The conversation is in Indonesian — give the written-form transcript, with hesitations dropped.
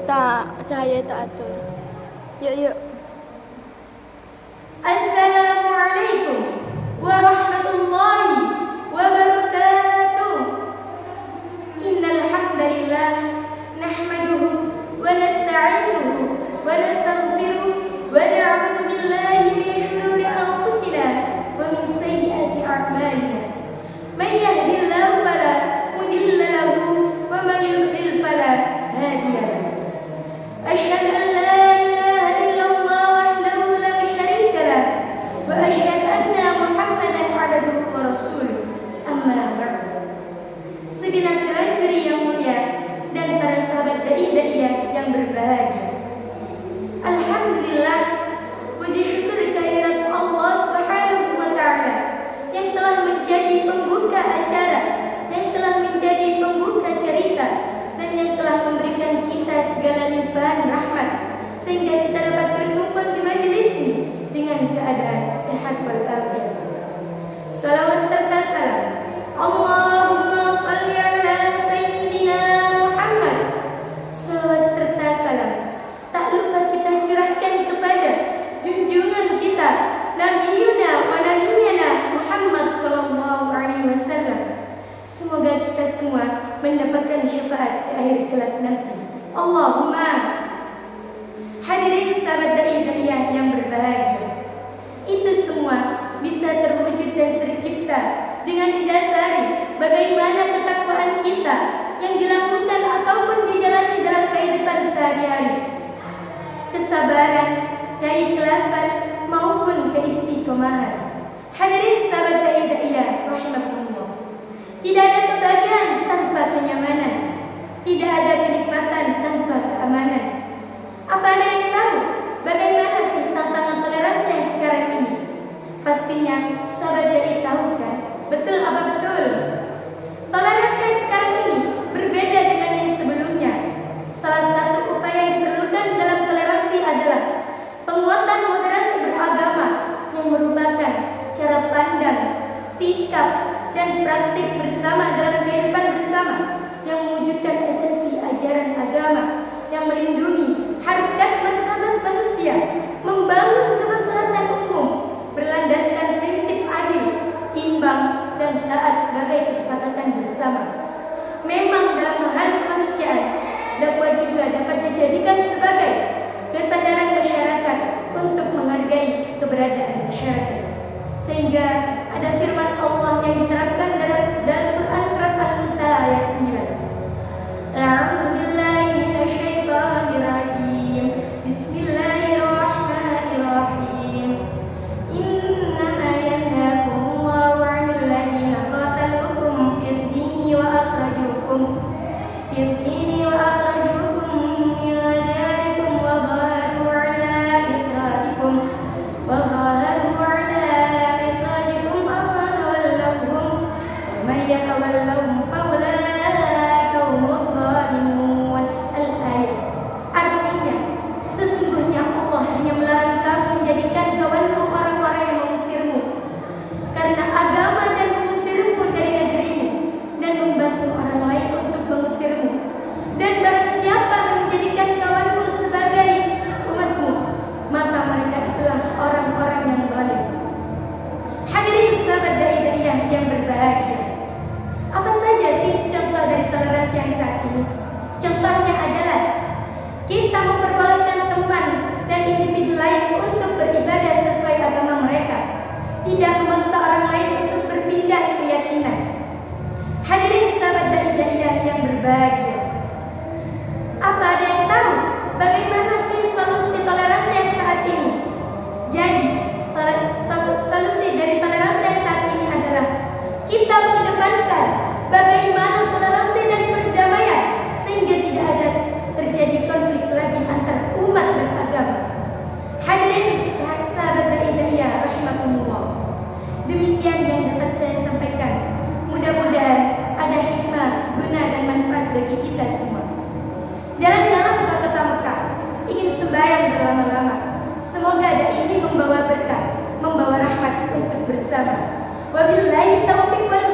cahaya tak atur. Yuk. Assalamualaikum warahmatullahi wabarakatuh. Innal hamdalillah nahmaduhu wa nasta'inuhu wa nastaghfiruh wa na'udzu billahi min shururi anfusina wa min sayyiati a'malina. May yahdihillahu fala mudilla lahu wa may yudlil fala hadiya lahu. Asyhadu an la ilaha illallah wahdahu la syarika lah wa asyhadu anna Muhammadan abduhu wa rasuluh. Amma ba'du. Segenap juri yang mulia dan para sahabat dai-dai yang berbahagia. Alhamdulillah, puji syukur kehadirat Allah Subhanahu wa taala yang telah menjadi pembuka acara, yang telah menjadi pembuka cerita, dan yang telah memberikan kita segala limpahan rahmat sehingga kita dapat berkumpul di majelis ini dengan keadaan sehat walafiat. Salawat serta salam Allahumma shalli ala sayyidina Muhammad. Salawat serta salam tak lupa kita curahkan kepada junjungan kita Nabiyuna wa Nabiyana Muhammad sallallahu alaihi wasallam. Semoga kita semua mendapatkan syafaat di akhir kelak nanti. Allahumma. Hadirin sahabat dai-dai yang berbahagia, itu semua bisa terwujud dan tercipta dengan didasari bagaimana ketakwaan kita yang dilakukan ataupun dijalani dalam kehidupan sehari-hari. Kesabaran, keikhlasan maupun keistiqomahan. Hadirin sahabat dai-dai rahimakumullah. Tidak ada kebahagiaan tanpa kenyamanan. Tidak ada kenikmatan tanpa keamanan. Apa ada yang tahu bagaimana sih tantangan toleransi yang sekarang ini? Pastinya sahabat dai tahu kan? Betul apa betul? Toleransi yang sekarang ini berbeda dengan yang sebelumnya. Salah satu upaya yang diperlukan dalam toleransi adalah penguatan moderasi beragama yang merupakan cara pandang, sikap, dan praktik bersama dalam kehidupan bersama yang mewujudkan esensi ajaran agama yang melindungi harkat martabat manusia, membangun kemaslahatan umum, berlandaskan prinsip adil, imbang, dan taat sebagai kesepakatan bersama. Memang dalam hal kemanusiaan, dakwah juga dapat dijadikan sebagai kesadaran masyarakat untuk menghargai keberadaan masyarakat. Sehingga ada firman Allah yang diterapkan dalam Quran surat Al-Muntaha ayat 9. A'udzu billahi minasyaitonir rajim. Bismillahirrahmanirrahim. Innama yanhaakumullahu 'anil ladzina qataluukum fid dini wa akhrajukum min diyarikum wa dhaharu 'ala ikhrajikum wa dhaharu 'ala yatawallahum faulaika humudz zalimun. Al-ayat. Artinya, sesungguhnya Allah hanya melarang kamu menjadikan kawanmu orang-orang yang mengusirmu karena agama dan mengusirmu dari negerimu dan membantu orang lain untuk mengusirmu. Dan barang siapa yang menjadikan kawanmu sebagai umatmu, maka mereka itulah orang-orang yang zalim. Hadirin sahabat dai-dai yang berbahagia, apa saja sih contoh dari toleransi yang saat ini? Contohnya adalah kita memperbolehkan teman dan individu lain untuk beribadah sesuai agama mereka, tidak memaksa orang lain untuk berpindah keyakinan. Hadirin sahabat dai-dai yang berbahagia, apa ada yang tahu bagaimana sih solusi toleransi yang saat ini? Jadi, solusi dari toleransi yang saat ini adalah kita mengedepankan bagaimana toleransi dan perdamaian sehingga tidak ada terjadi konflik lagi antar umat beragama. Hadirin sahabat dai rahimakumullah, demikian yang dapat saya sampaikan. Mudah-mudahan ada hikmah, guna dan manfaat bagi kita semua. Jalan-jalan ke kota Mekah, ingin sembahyang berlama-lama. Semoga dai ini membawa berkah, membawa rahmat untuk bersama. Wabillahi taufiq wal